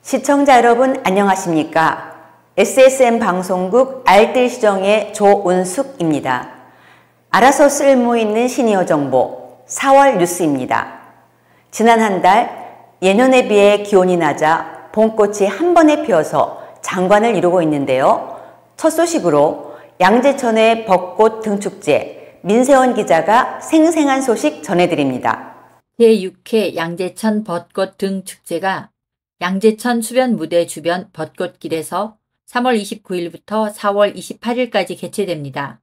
시청자 여러분 안녕하십니까? SSM 방송국 알뜰시정의 조은숙입니다. 알아서 쓸모있는 시니어 정보 4월 뉴스입니다. 지난 한 달 예년에 비해 기온이 낮아 봄꽃이 한 번에 피어서 장관을 이루고 있는데요. 첫 소식으로 양재천의 벚꽃 등축제 민세원 기자가 생생한 소식 전해드립니다. 제6회 양재천 벚꽃 등축제가 양재천 수변 무대 주변 벚꽃길에서 3월 29일부터 4월 28일까지 개최됩니다.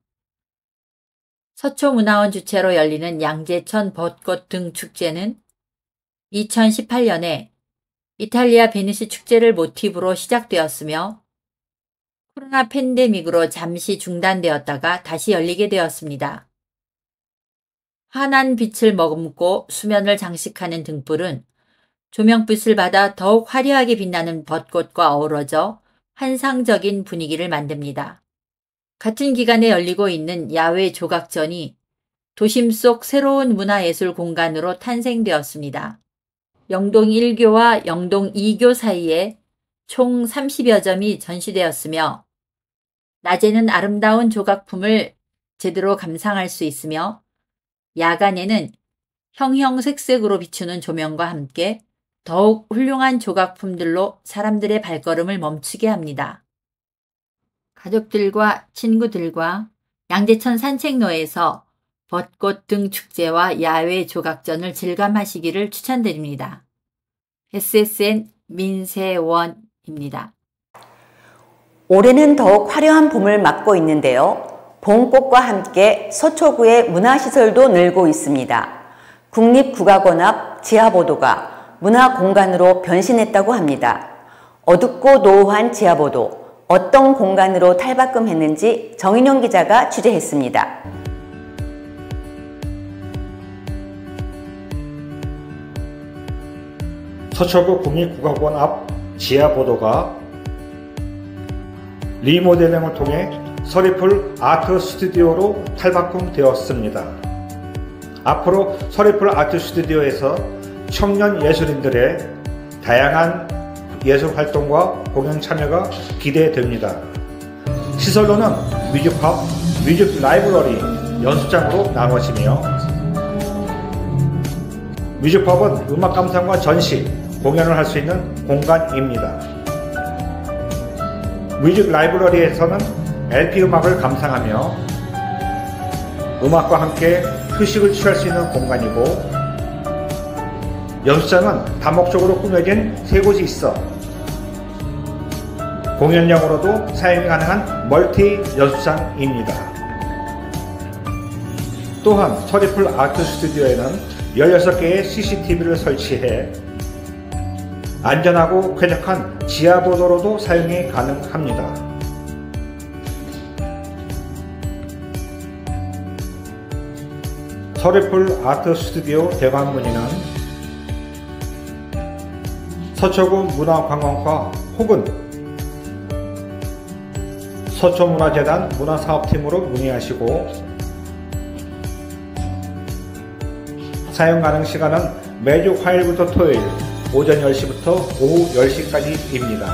서초문화원 주최로 열리는 양재천 벚꽃 등축제는 2018년에 이탈리아 베니스 축제를 모티브로 시작되었으며 코로나 팬데믹으로 잠시 중단되었다가 다시 열리게 되었습니다. 환한 빛을 머금고 수면을 장식하는 등불은 조명빛을 받아 더욱 화려하게 빛나는 벚꽃과 어우러져 환상적인 분위기를 만듭니다. 같은 기간에 열리고 있는 야외 조각전이 도심 속 새로운 문화예술 공간으로 탄생되었습니다. 영동 1교와 영동 2교 사이에 총 30여 점이 전시되었으며 낮에는 아름다운 조각품을 제대로 감상할 수 있으며 야간에는 형형색색으로 비추는 조명과 함께 더욱 훌륭한 조각품들로 사람들의 발걸음을 멈추게 합니다. 가족들과 친구들과 양재천 산책로에서 벚꽃 등 축제와 야외 조각전을 즐감하시기를 추천드립니다. SSN 민세원입니다. 올해는 더욱 화려한 봄을 맞고 있는데요. 봄꽃과 함께 서초구의 문화시설도 늘고 있습니다. 국립국악원 앞 지하보도가 문화공간으로 변신했다고 합니다. 어둡고 노후한 지하보도, 어떤 공간으로 탈바꿈했는지 정인용 기자가 취재했습니다. 서초구 국립국악원 앞 지하보도가 리모델링을 통해 서리풀 아트 스튜디오로 탈바꿈되었습니다. 앞으로 서리풀 아트 스튜디오에서 청년 예술인들의 다양한 예술 활동과 공연 참여가 기대됩니다. 시설로는 뮤직팝, 뮤직 라이브러리, 연습장으로 나눠지며 뮤직팝은 음악 감상과 전시, 공연을 할 수 있는 공간입니다. 뮤직 라이브러리에서는 LP 음악을 감상하며 음악과 함께 휴식을 취할 수 있는 공간이고 연습장은 다목적으로 꾸며진 3곳이 있어 공연용으로도 사용이 가능한 멀티 연습장입니다. 또한 서리풀 아트 스튜디오에는 16개의 CCTV를 설치해 안전하고 쾌적한 지하보도로도 사용이 가능합니다. 서리풀 아트 스튜디오 대관 문의는 서초구 문화관광과 혹은 서초문화재단 문화사업팀으로 문의하시고 사용 가능 시간은 매주 화요일부터 토요일 오전 10시부터 오후 10시까지입니다.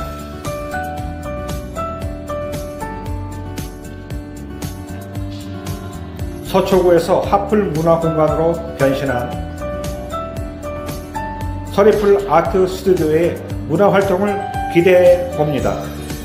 서초구에서 핫플 문화공간으로 변신한 서리풀 아트 스튜디오의 문화활동을 기대해 봅니다.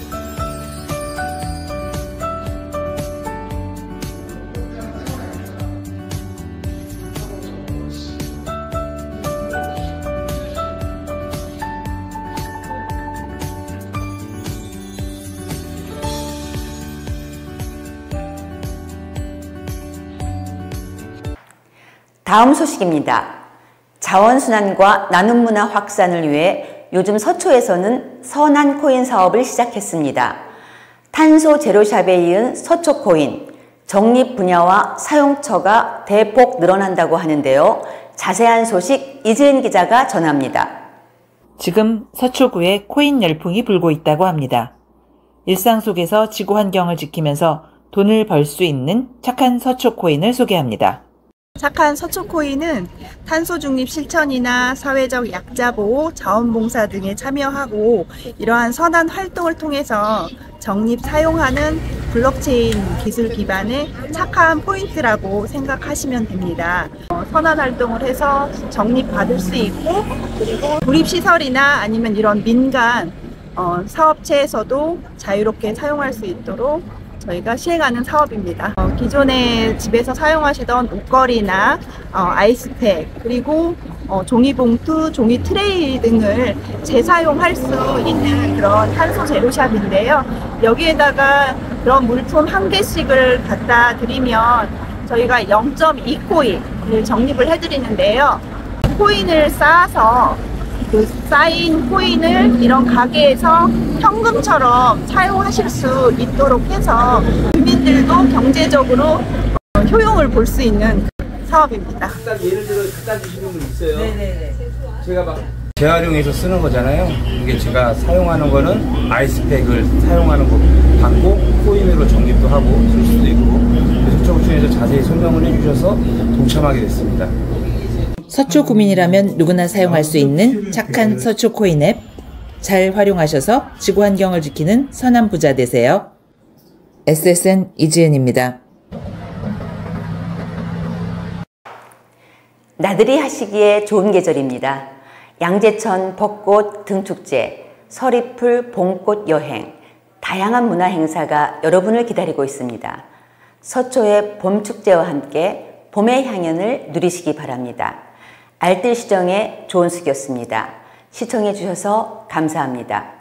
다음 소식입니다. 자원순환과 나눔문화 확산을 위해 요즘 서초에서는 선한코인 사업을 시작했습니다. 탄소 제로샵에 이은 서초코인, 적립 분야와 사용처가 대폭 늘어난다고 하는데요. 자세한 소식 이지은 기자가 전합니다. 지금 서초구에 코인 열풍이 불고 있다고 합니다. 일상 속에서 지구 환경을 지키면서 돈을 벌 수 있는 착한 서초코인을 소개합니다. 착한 서초코인은 탄소 중립 실천이나 사회적 약자 보호, 자원봉사 등에 참여하고 이러한 선한 활동을 통해서 적립 사용하는 블록체인 기술 기반의 착한 포인트라고 생각하시면 됩니다. 선한 활동을 해서 적립받을 수 있고 그리고 구립시설이나 아니면 이런 민간 사업체에서도 자유롭게 사용할 수 있도록 저희가 시행하는 사업입니다. 기존에 집에서 사용하시던 옷걸이나 아이스팩 그리고 종이봉투, 종이 트레이 등을 재사용할 수 있는 그런 탄소 제로샵인데요. 여기에다가 그런 물품 한 개씩을 갖다 드리면 저희가 0.2코인을 적립을 해드리는데요. 코인을 쌓아서 그 쌓인 코인을 이런 가게에서 현금처럼 사용하실 수 있도록 해서 주민들도 경제적으로 효용을 볼 수 있는 사업입니다. 예를 들어 갖다 주시는 분 있어요. 네네네. 제가 막 재활용해서 쓰는 거잖아요. 이게 제가 사용하는 거는 아이스팩을 사용하는 거 받고 코인으로 적립도 하고 쓸 수도 있고 그쪽 중에서 자세히 설명을 해주셔서 동참하게 됐습니다. 서초 구민이라면 누구나 사용할 수 있는 착한 서초 코인 앱 잘 활용하셔서 지구 환경을 지키는 선한 부자 되세요. SSN 이지은입니다. 나들이 하시기에 좋은 계절입니다. 양재천 벚꽃 등축제, 서리풀 봄꽃 여행, 다양한 문화 행사가 여러분을 기다리고 있습니다. 서초의 봄축제와 함께 봄의 향연을 누리시기 바랍니다. 알뜰시정의 조은숙이었습니다. 시청해 주셔서 감사합니다.